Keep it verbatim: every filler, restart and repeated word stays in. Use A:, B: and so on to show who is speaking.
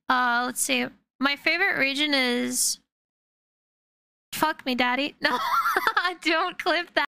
A: Uh, let's see. My favorite region is... Fuck me, daddy. No, don't clip that.